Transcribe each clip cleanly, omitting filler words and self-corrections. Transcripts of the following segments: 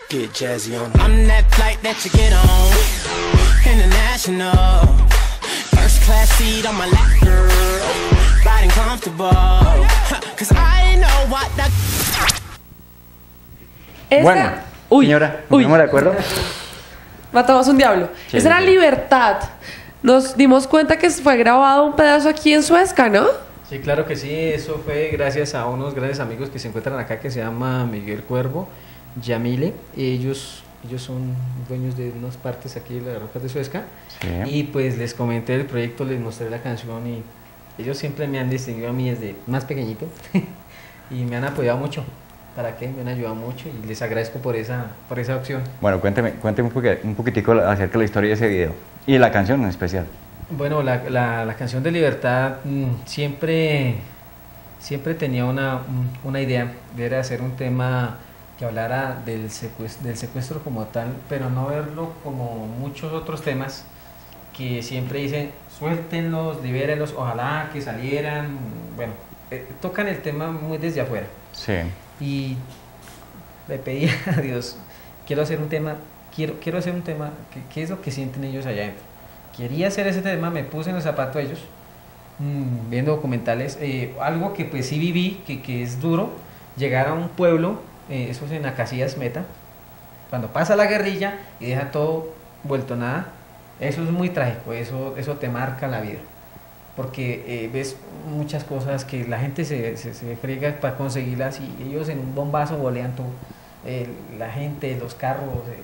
Get jazzy on. I'm that flight that you get on. International. First class seat on my lap, girl. Riding comfortable. Cause I know what that... Bueno, señora, ¿estamos de acuerdo? Matamos un diablo. Sí, Esa era sí. Libertad. Nos dimos cuenta que fue grabado un pedazo aquí en Suezca, ¿no? Sí, claro que sí, eso fue gracias a unos grandes amigos que se encuentran acá que se llama Miguel Cuervo, Yamile, ellos son dueños de unas partes aquí de las rocas de Suezca. Sí. Y pues les comenté el proyecto, les mostré la canción y ellos siempre me han distinguido a mí desde más pequeñito y me han apoyado mucho. ¿Para qué? Me han ayudado mucho y les agradezco por esa opción. Bueno, cuénteme un poquitico acerca de la historia de ese video y de la canción en especial. Bueno, la canción de Libertad siempre tenía una idea, era hacer un tema que hablara del secuestro como tal, pero no verlo como muchos otros temas que siempre dicen, suéltenlos, libérenlos, ojalá que salieran. Bueno, tocan el tema muy desde afuera. Sí. Y le pedí a Dios, quiero hacer un tema, ¿qué es lo que sienten ellos allá adentro? Quería hacer ese tema, me puse en los zapatos de ellos, viendo documentales, algo que pues sí viví, que es duro, llegar a un pueblo, eso es en Acacias Meta, cuando pasa la guerrilla y deja todo vuelto nada, eso es muy trágico, eso te marca la vida. Porque ves muchas cosas que la gente se friega para conseguirlas y ellos en un bombazo bolean todo, la gente, los carros,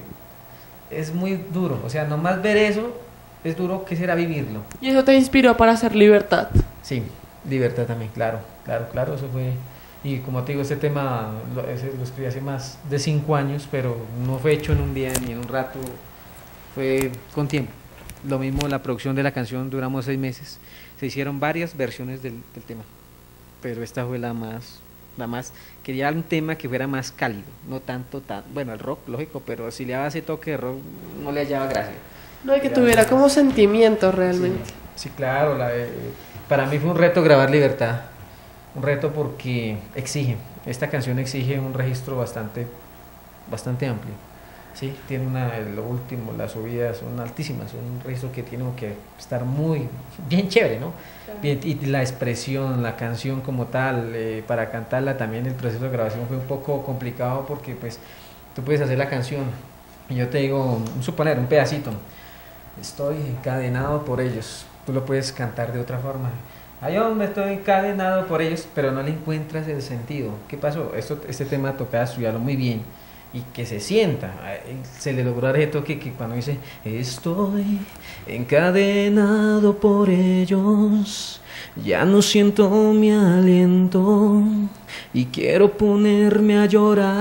es muy duro, o sea, nomás ver eso es duro, ¿qué será vivirlo? Y eso te inspiró para hacer Libertad. Sí, Libertad también, claro, eso fue, y como te digo, este tema lo escribí hace más de 5 años, pero no fue hecho en un día ni en un rato, fue con tiempo. Lo mismo la producción de la canción, duramos 6 meses. Se hicieron varias versiones del tema, pero esta fue la más, quería un tema que fuera más cálido, no tanto, bueno, el rock, lógico, pero si le daba ese toque de rock, no le hallaba gracia. No, y que tuviera como sentimientos realmente. Sí, claro, para mí fue un reto grabar Libertad, un reto porque esta canción exige un registro bastante amplio. Sí, tiene lo último, las subidas son altísimas, es un registro que tiene que estar muy bien chévere, ¿no? Bien, y la expresión, la canción como tal, para cantarla también el proceso de grabación fue un poco complicado porque pues tú puedes hacer la canción y yo te digo, suponer, un pedacito, estoy encadenado por ellos, tú lo puedes cantar de otra forma. Ay, hombre, estoy encadenado por ellos, pero no le encuentras el sentido. ¿Qué pasó? Este tema tocaba estudiarlo muy bien y que se sienta, se le logró ese toque que cuando dice estoy encadenado por ellos, ya no siento mi aliento y quiero ponerme a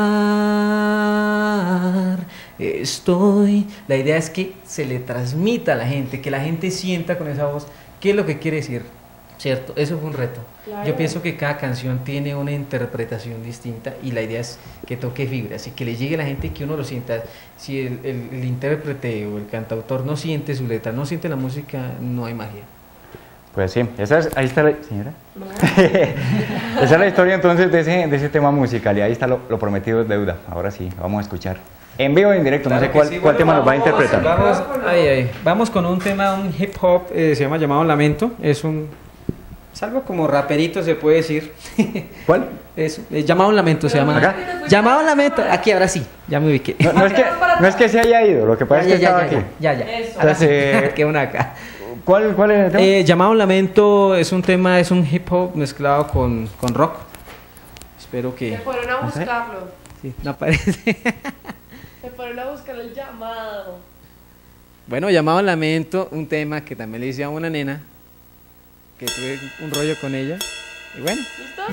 llorar, la idea es que se le transmita a la gente, que la gente sienta con esa voz qué es lo que quiere decir, ¿cierto? Eso fue un reto. Claro. Yo pienso que cada canción tiene una interpretación distinta y la idea es que toque fibras y que le llegue a la gente y que uno lo sienta. Si el intérprete o el cantautor no siente su letra, no siente la música, no hay magia. Pues sí, ahí está la... ¿Señora? No. Esa es la historia entonces de ese tema musical y ahí está lo prometido es deuda. Ahora sí, vamos a escuchar. En vivo o en directo, claro, no sé cuál, sí, cuál tema nos va a interpretar. Vamos con un tema, un hip hop, se llama Llamado Lamento, es algo como raperito se puede decir. ¿Cuál? Llamado Lamento se llama. ¿Acá? Llamado Lamento, aquí ahora sí, ya me ubiqué. No es que se haya ido, lo que pasa es que estaba aquí. Ya. Entonces, qué una acá. ¿Cuál es el tema? Llamado Lamento es un hip hop mezclado con rock. Espero que... Se fueron a buscarlo. Sí, no aparece. Se fueron a buscar el llamado. Bueno, Llamado Lamento, un tema que también le hice a una nena, que tuve un rollo con ella, y bueno. ¿Listo?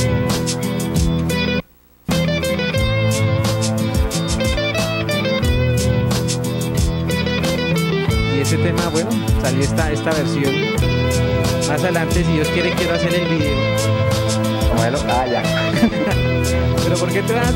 Y ese tema, bueno, salió esta versión. Más adelante, si Dios quiere, quiero hacer el video. Bueno, ya. ¿Pero por qué te vas?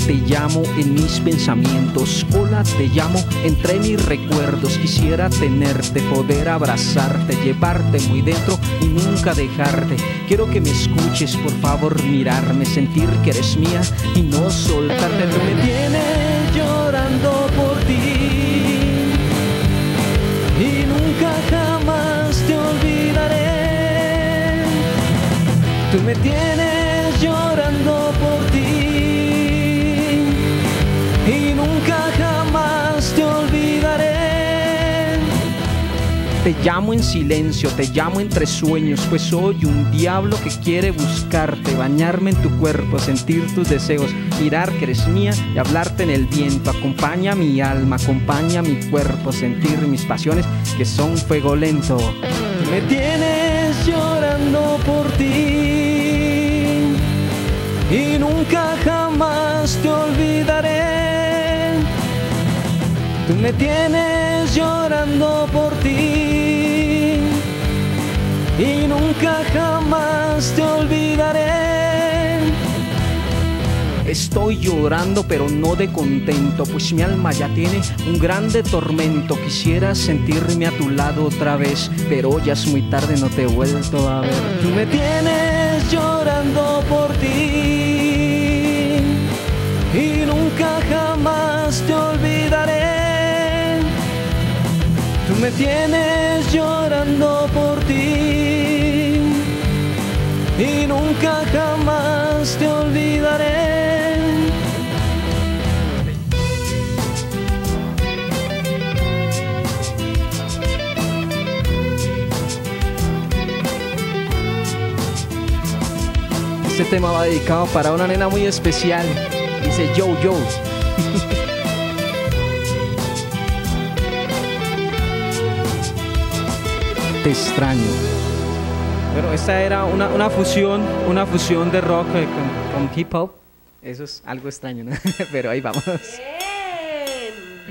te llamo en mis pensamientos. Hola, te llamo entre mis recuerdos. Quisiera tenerte, poder abrazarte, llevarte muy dentro y nunca dejarte. Quiero que me escuches, por favor, mirarme, sentir que eres mía y no soltarte. Tú me tienes llorando por ti y nunca jamás te olvidaré. Tú me tienes llorando por ti y nunca jamás te olvidaré. Te llamo en silencio, te llamo entre sueños, pues soy un diablo que quiere buscarte, bañarme en tu cuerpo, sentir tus deseos, mirar que eres mía y hablarte en el viento. Acompaña mi alma, acompaña mi cuerpo, sentir mis pasiones que son fuego lento. Tú me tienes llorando por ti y nunca jamás te olvidaré. Tú me tienes llorando por ti y nunca jamás te olvidaré. Estoy llorando pero no de contento, pues mi alma ya tiene un grande tormento. Quisiera sentirme a tu lado otra vez, pero ya es muy tarde, no te he vuelto a ver. Tú me tienes llorando por ti y nunca jamás te olvidaré. Tú me tienes llorando por ti y nunca jamás te olvidaré. Este tema va dedicado para una nena muy especial. Dice yo. Te extraño. Pero esta era una fusión de rock con hip hop. Eso es algo extraño, ¿no? Pero ahí vamos. Bien.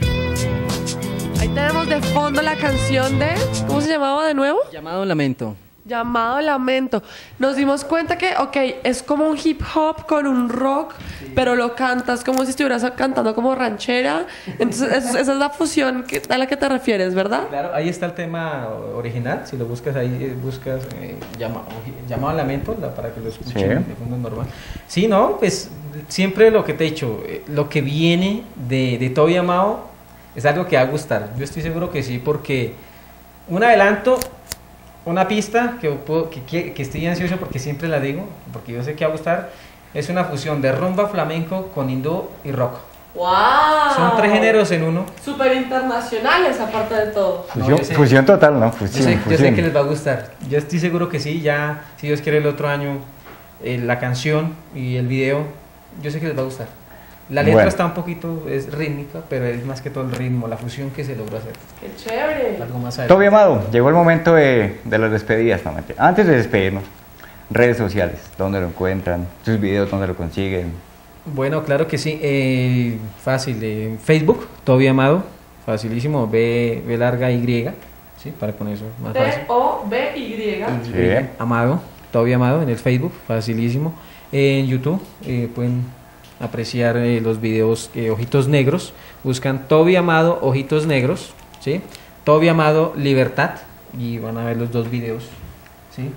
Ahí tenemos de fondo la canción de... ¿Cómo se llamaba de nuevo? Llamado Lamento. Llamado Lamento. Nos dimos cuenta que, ok, es como un hip hop con un rock, pero lo cantas como si estuvieras cantando como ranchera. Entonces, esa es la fusión a la que te refieres, ¿verdad? Claro, ahí está el tema original. Si lo buscas ahí, buscas llamado Lamento para que lo escuchen de fondo normal. Sí, no, pues siempre lo que te he dicho, lo que viene de Toby Amado es algo que va a gustar. Yo estoy seguro que sí, porque un adelanto. Una pista que estoy ansioso porque siempre la digo, porque yo sé que va a gustar, es una fusión de rumba flamenco con hindú y rock. ¡Wow! Son 3 géneros en uno. Súper internacionales, aparte de todo. Fusión total, ¿no? Yo sé que les va a gustar. Yo estoy seguro que sí, ya, si Dios quiere, el otro año, la canción y el video, yo sé que les va a gustar. La letra está un poquito, es rítmica, pero es más que todo el ritmo, la fusión que se logró hacer. ¡Qué chévere! Algo más Toby Amado, llegó el momento de las despedidas, no, mentira. Antes de despedirnos, redes sociales, ¿dónde lo encuentran? Sus videos, ¿dónde lo consiguen? Bueno, claro que sí, fácil, Facebook, Toby Amado, facilísimo, B larga Y, ¿sí? Para poner eso más fácil. T-O-B-Y. Sí. Amado, Toby Amado en el Facebook, facilísimo. En YouTube pueden apreciar los videos Ojitos Negros, buscan Toby Amado Ojitos Negros, ¿sí? Toby Amado Libertad y van a ver los 2 videos, ¿sí?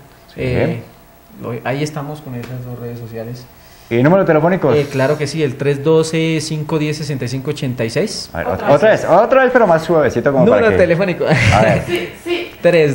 Ahí estamos con esas 2 redes sociales. ¿Y número telefónico? Claro que sí, el 312-510-6586. A ver, otra vez, pero más suavecito como número para que... telefónico. A ver. Sí.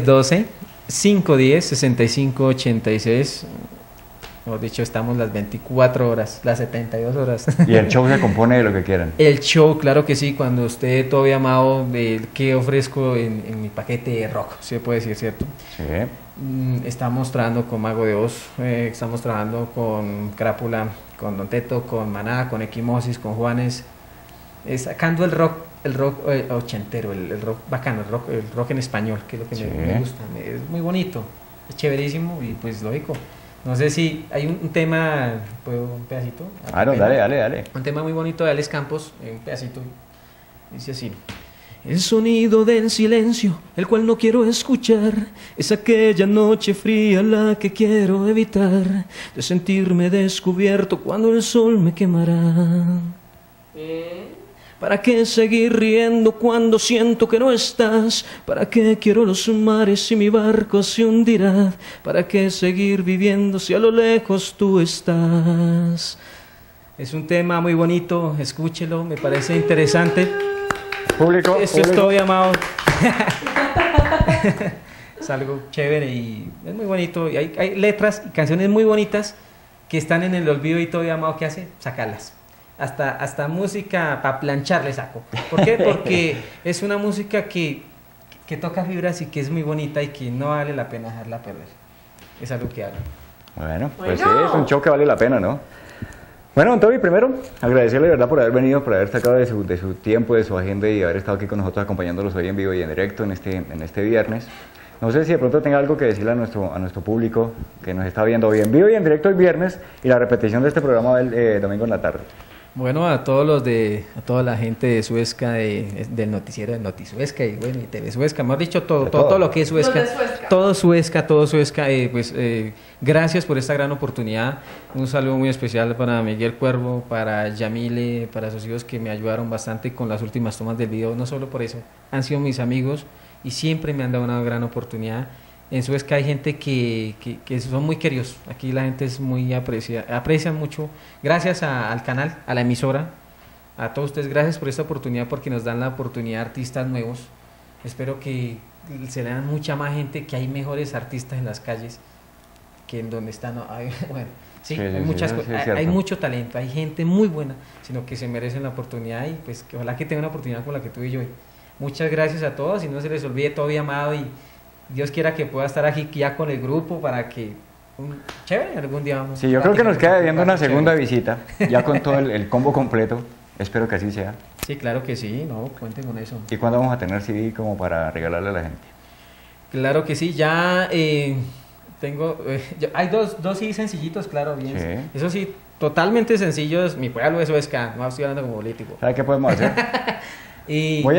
312-510-6586. Mejor dicho, estamos las 24 horas, las 72 horas. Y el show se compone de lo que quieran. El show, claro que sí, cuando usted todavía amado de qué ofrezco en mi paquete de rock, se puede decir, ¿cierto? Sí. Estamos trabajando con Mago de Oz, estamos trabajando con Crápula, con Don Teto, con Maná, con Equimosis, con Juanes, sacando el rock ochentero, el rock bacano, el rock en español, que es lo que me gusta, es muy bonito, es chéverísimo y pues lógico. No sé si hay un tema, ¿puedo un pedacito? Claro, dale. Un tema muy bonito de Alex Campos, un pedacito, dice así. El sonido del silencio, el cual no quiero escuchar, es aquella noche fría la que quiero evitar, de sentirme descubierto cuando el sol me quemará. ¿Para qué seguir riendo cuando siento que no estás? ¿Para qué quiero los mares si mi barco se hundirá? ¿Para qué seguir viviendo si a lo lejos tú estás? Es un tema muy bonito, escúchelo, me parece interesante. Público. Esto es Todo Amado. Es algo chévere y es muy bonito. Y hay letras y canciones muy bonitas que están en el olvido y Todo Amado, ¿qué hace? Sacarlas. Hasta música para planchar le saco. ¿Por qué? Porque es una música que toca fibras y que es muy bonita y que no vale la pena dejarla perder. Es algo que hago. Bueno, pues sí, es un show que vale la pena, ¿no? Bueno, don Toby, primero, agradecerle de verdad por haber venido, por haber sacado de su tiempo, de su agenda y haber estado aquí con nosotros acompañándolos hoy en vivo y en directo en este viernes. No sé si de pronto tenga algo que decirle a nuestro público que nos está viendo hoy en vivo y en directo el viernes y la repetición de este programa del domingo en la tarde. Bueno, a toda la gente de Suezca, del noticiero de Notisuezca y bueno, y TV Suezca, hemos dicho todo lo que es Suezca, todo Suezca, gracias por esta gran oportunidad. Un saludo muy especial para Miguel Cuervo, para Yamile, para sus hijos que me ayudaron bastante con las últimas tomas del video, no solo por eso, han sido mis amigos y siempre me han dado una gran oportunidad. En Suezca hay gente que son muy queridos. Aquí la gente es muy aprecia mucho. Gracias al canal, a la emisora, a todos ustedes, gracias por esta oportunidad porque nos dan la oportunidad a artistas nuevos. Espero que se le dan mucha más gente, que hay mejores artistas en las calles que en donde están. Bueno, sí, hay muchas cosas, hay mucho talento, hay gente muy buena, sino que se merecen la oportunidad y pues que ojalá que tengan una oportunidad con la que tuve yo. Muchas gracias a todos y no se les olvide Todo Amado y Dios quiera que pueda estar aquí ya con el grupo para que chévere algún día vamos. Sí, yo creo que nos queda debiendo una segunda visita, ya con todo el combo completo. Espero que así sea. Sí, claro que sí, no, cuenten con eso. ¿Y cuándo vamos a tener CD como para regalarle a la gente? Claro que sí, ya tengo, hay dos CDs sencillitos, claro, bien. Sí. Eso sí, totalmente sencillos, mi pueblo es Suezca, no estoy hablando como político. ¿Sabe qué podemos hacer? Voy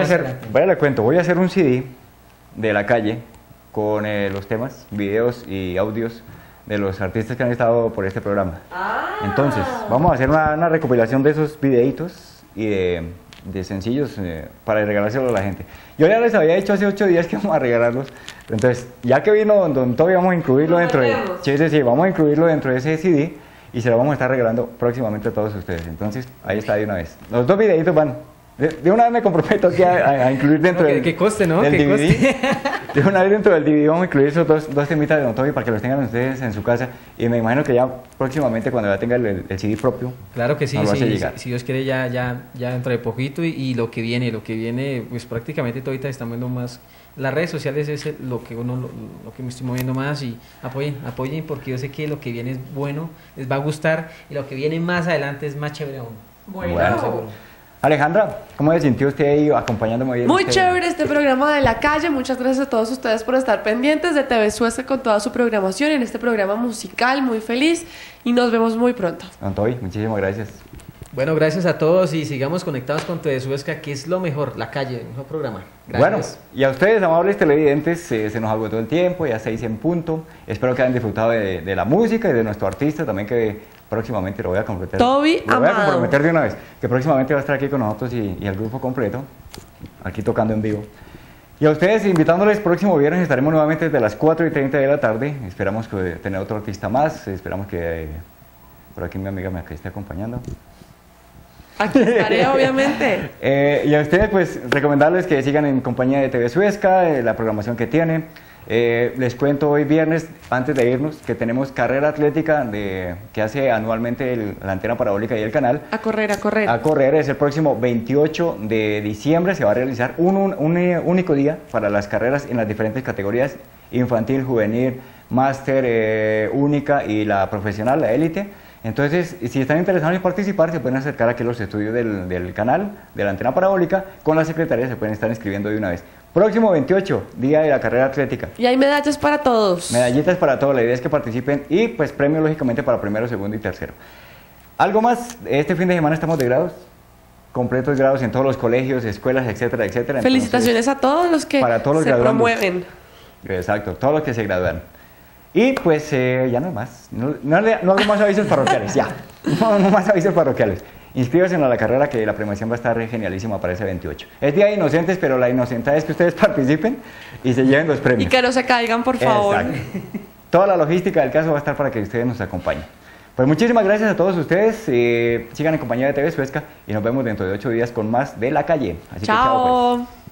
a hacer un CD de la calle con los temas, videos y audios de los artistas que han estado por este programa. Entonces, vamos a hacer una recopilación de esos videitos y de sencillos para regalárselo a la gente. Yo ya les había dicho hace 8 días que vamos a regalarlos. Entonces, ya que vino Don Toby, vamos a incluirlo dentro vamos a incluirlo dentro de ese CD y se lo vamos a estar regalando próximamente a todos ustedes. Entonces, ahí está de una vez. Los 2 videitos van. De una vez me comprometo aquí a incluir dentro del ¿Qué coste, no? del ¿Qué DVD. coste? De una vez dentro del DVD vamos a incluir esos dos temitas de Don Toby para que los tengan ustedes en su casa. Y me imagino que ya próximamente, cuando ya tenga el CD propio, claro que sí, nos lo hace llegar. Si Dios quiere, ya dentro de poquito. Y lo que viene, pues prácticamente ahorita están viendo más. Las redes sociales es lo que me estoy moviendo más. Y apoyen, porque yo sé que lo que viene es bueno, les va a gustar. Y lo que viene más adelante es más chévere aún. Bueno. Alejandra, ¿cómo se sintió usted ahí acompañándome hoy? Muy chévere este programa de La Calle. Muchas gracias a todos ustedes por estar pendientes de TV Suezca con toda su programación en este programa musical. Muy feliz y nos vemos muy pronto. Don Toby, muchísimas gracias. Bueno, gracias a todos y sigamos conectados con TV Suezca, que es lo mejor, La Calle, el mejor programa. Gracias. Bueno, y a ustedes, amables televidentes, se nos agotó el tiempo, ya 6 en punto. Espero que hayan disfrutado de la música y de nuestro artista también, que próximamente lo voy a comprometer. Toby Amado. Lo voy a comprometer de una vez, que próximamente va a estar aquí con nosotros y el grupo completo, aquí tocando en vivo. Y a ustedes, invitándoles, próximo viernes estaremos nuevamente desde las 4:30 de la tarde. Esperamos tener otro artista más, esperamos que por aquí mi amiga me esté acompañando. Aquí estaré, obviamente. Y a ustedes, pues, recomendarles que sigan en compañía de TV Suezca, la programación que tiene. Les cuento hoy viernes, antes de irnos, que tenemos carrera atlética que hace anualmente la antena parabólica y el canal. A correr. A correr, es el próximo 28 de diciembre, se va a realizar un único día para las carreras en las diferentes categorías, infantil, juvenil, máster, única y la profesional, la élite. Entonces, si están interesados en participar, se pueden acercar aquí a los estudios del canal, de la antena parabólica, con la secretaría se pueden estar inscribiendo de una vez. Próximo 28, día de la carrera atlética. Y hay medallas para todos. Medallitas para todos, la idea es que participen y pues premio lógicamente para primero, segundo y tercero. ¿Algo más? Este fin de semana estamos de grados, completos grados en todos los colegios, escuelas, etcétera, etcétera. Felicitaciones a todos los que se promueven. Exacto, todos los que se gradúan. Y pues ya no hay más, no hago más avisos parroquiales, ya, no más avisos parroquiales. Inscríbanse a la carrera que la premiación va a estar genialísima para ese 28. Es Día de Inocentes, pero la inocentada es que ustedes participen y se lleven los premios. Y que no se caigan, por favor. Exacto. Toda la logística del caso va a estar para que ustedes nos acompañen. Pues muchísimas gracias a todos ustedes. Sigan en compañía de TV Suezca y nos vemos dentro de 8 días con más de La Calle. Así que chao, pues.